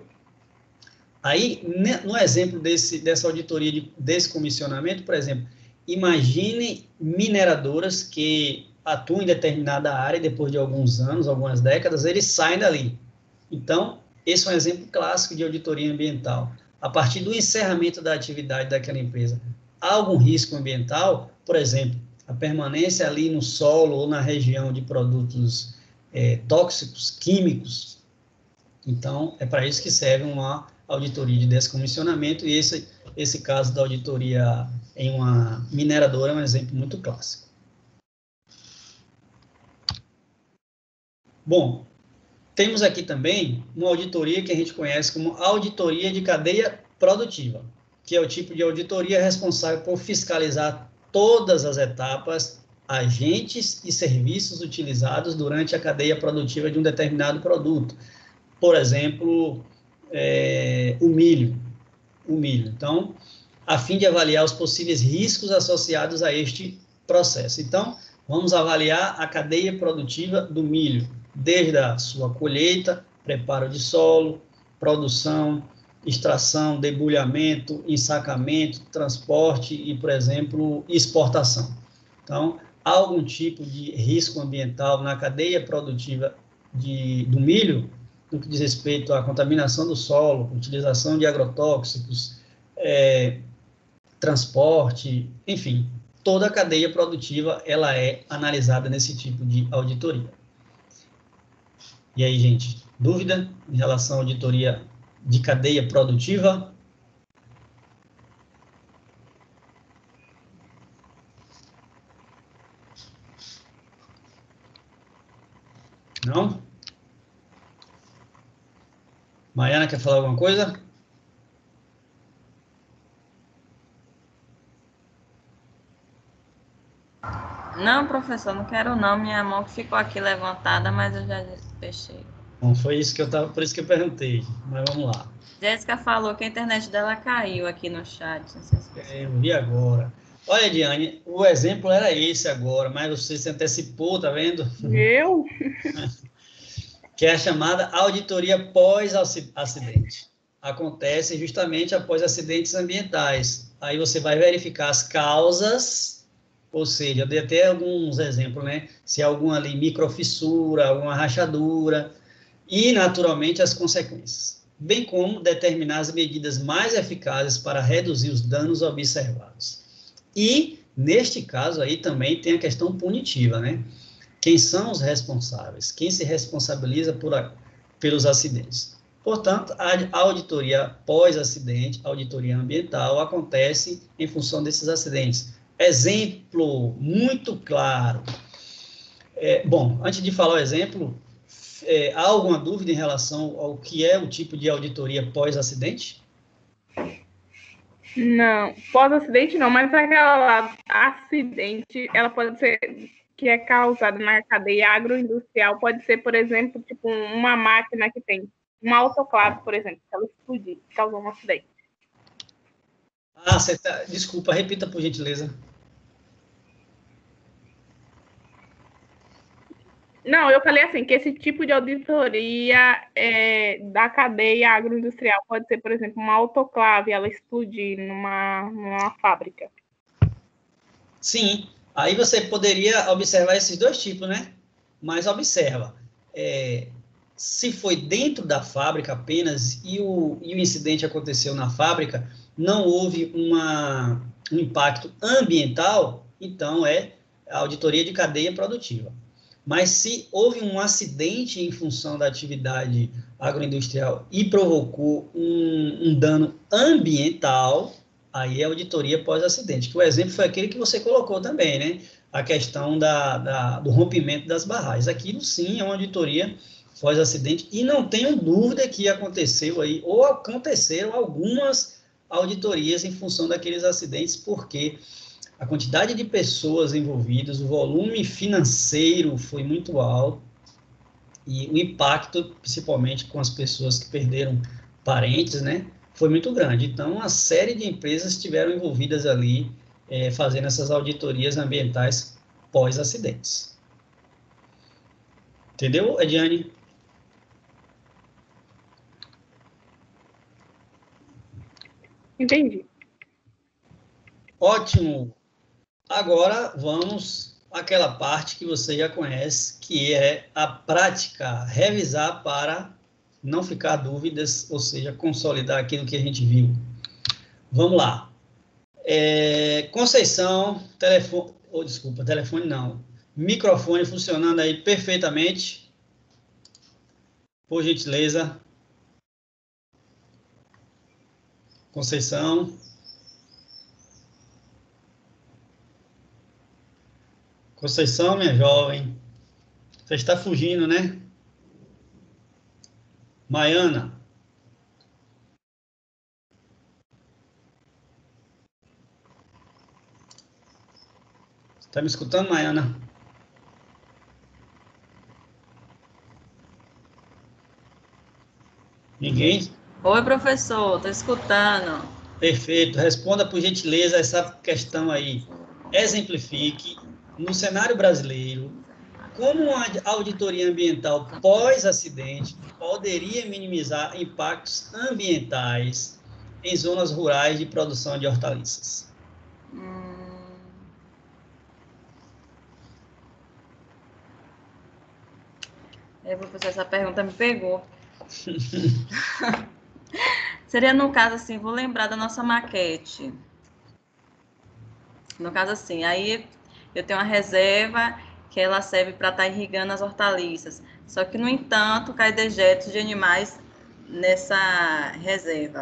Aí, no exemplo desse, dessa auditoria de descomissionamento, por exemplo, imagine mineradoras que atuam em determinada área e depois de alguns anos, algumas décadas, eles saem dali. Então, esse é um exemplo clássico de auditoria ambiental. A partir do encerramento da atividade daquela empresa, há algum risco ambiental, por exemplo, a permanência ali no solo ou na região de produtos é, tóxicos, químicos. Então, é para isso que serve uma auditoria de descomissionamento, e esse, esse caso da auditoria em uma mineradora é um exemplo muito clássico. Bom, temos aqui também uma auditoria que a gente conhece como auditoria de cadeia produtiva. que é o tipo de auditoria responsável por fiscalizar todas as etapas, agentes e serviços utilizados durante a cadeia produtiva de um determinado produto. Por exemplo, é, o milho. O milho. Então, a fim de avaliar os possíveis riscos associados a este processo. Então, vamos avaliar a cadeia produtiva do milho, desde a sua colheita, preparo de solo, produção, extração, debulhamento, ensacamento, transporte e, por exemplo, exportação. Então, há algum tipo de risco ambiental na cadeia produtiva de, do milho, no que diz respeito à contaminação do solo, utilização de agrotóxicos, é, transporte, enfim, toda a cadeia produtiva ela é analisada nesse tipo de auditoria. E aí, gente, dúvida em relação à auditoria de cadeia produtiva? Não? Maiana, quer falar alguma coisa? Não, professor, não quero não. Minha mão que ficou aqui levantada, mas eu já deixei. Bom, foi isso que eu tava, por isso que eu perguntei, mas vamos lá. Jéssica falou que a internet dela caiu aqui no chat. Não sei se você... É, eu vi agora. Olha, Diane, o exemplo era esse agora, mas você se antecipou, tá vendo? Eu? Que é a chamada auditoria pós-acidente. Acontece justamente após acidentes ambientais. Aí você vai verificar as causas, ou seja, eu dei até alguns exemplos, né? Se há alguma ali microfissura, alguma rachadura, e, naturalmente, as consequências, bem como determinar as medidas mais eficazes para reduzir os danos observados. E, neste caso aí, também tem a questão punitiva, né? Quem são os responsáveis? Quem se responsabiliza por a, pelos acidentes? Portanto, a auditoria pós-acidente, auditoria ambiental, acontece em função desses acidentes. Exemplo muito claro. É, bom, antes de falar o exemplo, é, há alguma dúvida em relação ao que é o tipo de auditoria pós-acidente? Não, pós-acidente não, mas aquela acidente, ela pode ser que é causada na cadeia agroindustrial, pode ser, por exemplo, tipo uma máquina que tem uma autoclave, por exemplo, que ela explodir, causou um acidente. Ah, você tá, desculpa, repita por gentileza. Não, eu falei assim, que esse tipo de auditoria é, da cadeia agroindustrial pode ser, por exemplo, uma autoclave, ela explodir numa, numa fábrica. Sim, aí você poderia observar esses dois tipos, né? Mas observa, é, se foi dentro da fábrica apenas e o, e o incidente aconteceu na fábrica, não houve uma, um impacto ambiental, então é a auditoria de cadeia produtiva. Mas se houve um acidente em função da atividade agroindustrial e provocou um, um dano ambiental, aí é auditoria pós-acidente, que o exemplo foi aquele que você colocou também, né? A questão da, da, do rompimento das barragens. Aquilo sim é uma auditoria pós-acidente e não tenho dúvida que aconteceu aí, ou aconteceram algumas auditorias em função daqueles acidentes, porque a quantidade de pessoas envolvidas, o volume financeiro foi muito alto e o impacto, principalmente com as pessoas que perderam parentes, né, foi muito grande. Então, uma série de empresas estiveram envolvidas ali, é, fazendo essas auditorias ambientais pós-acidentes. Entendeu, Ediane? Entendi. Ótimo. Agora, vamos àquela parte que você já conhece, que é a prática, revisar para não ficar dúvidas, ou seja, consolidar aquilo que a gente viu. Vamos lá. É, Conceição, telefone, oh, desculpa, telefone não, microfone funcionando aí perfeitamente, por gentileza. Conceição. Conceição, minha jovem, você está fugindo, né? Maiana. Tá me escutando, Maiana? Ninguém? Oi, professor, estou escutando. Perfeito. Responda, por gentileza, essa questão aí. Exemplifique, no cenário brasileiro, como uma auditoria ambiental pós-acidente poderia minimizar impactos ambientais em zonas rurais de produção de hortaliças? Hum... É, professor, essa pergunta me pegou. Seria no caso assim, vou lembrar da nossa maquete. No caso assim, aí eu tenho uma reserva que ela serve para estar irrigando as hortaliças. Só que, no entanto, cai dejetos de animais nessa reserva.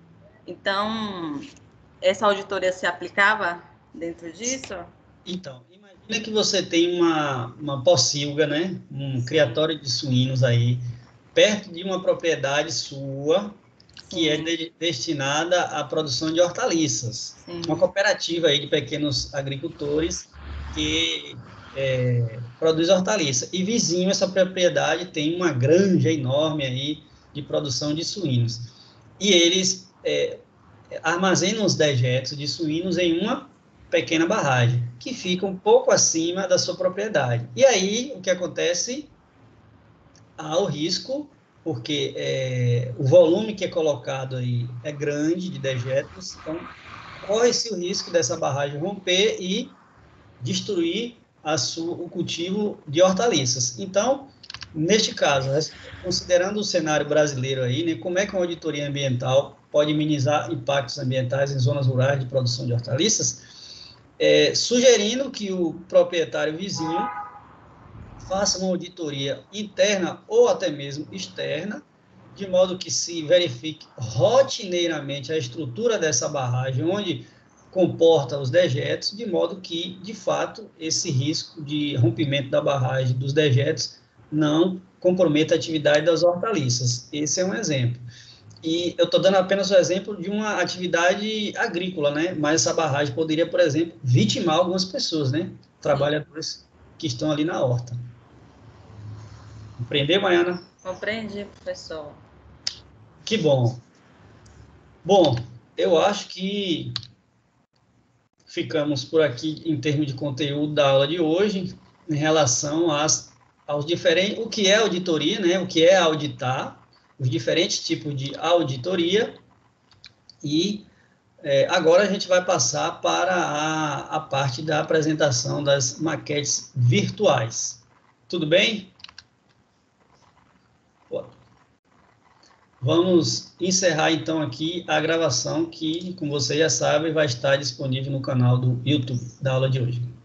Então, essa auditoria se aplicava dentro disso? Então, imagina que você tem uma, uma pocilga, né? Um criatório de suínos aí, perto de uma propriedade sua, que Sim. é de, destinada à produção de hortaliças. Sim. Uma cooperativa aí de pequenos agricultores que é, produz hortaliça. E vizinho essa propriedade tem uma granja enorme aí de produção de suínos. E eles é, armazenam os dejetos de suínos em uma pequena barragem, que fica um pouco acima da sua propriedade. E aí, o que acontece? Há o risco, porque é, o volume que é colocado aí é grande de dejetos, então corre-se o risco dessa barragem romper e destruir a sua, o cultivo de hortaliças. Então, neste caso, considerando o cenário brasileiro aí, né, como é que uma auditoria ambiental pode minimizar impactos ambientais em zonas rurais de produção de hortaliças? É, sugerindo que o proprietário vizinho faça uma auditoria interna ou até mesmo externa, de modo que se verifique rotineiramente a estrutura dessa barragem, onde comporta os dejetos, de modo que, de fato, esse risco de rompimento da barragem dos dejetos não comprometa a atividade das hortaliças. Esse é um exemplo. E eu estou dando apenas o exemplo de uma atividade agrícola, né? Mas essa barragem poderia, por exemplo, vitimar algumas pessoas, né? Trabalhadores que estão ali na horta. Compreendeu, Maiana? Compreendi, professor. Que bom. Bom, eu acho que ficamos por aqui em termos de conteúdo da aula de hoje, em relação às, aos diferentes, o que é auditoria, né? O que é auditar, os diferentes tipos de auditoria, e é, agora a gente vai passar para a, a parte da apresentação das maquetes virtuais. Tudo bem? Vamos encerrar, então, aqui a gravação que, como você já sabe, vai estar disponível no canal do YouTube da aula de hoje.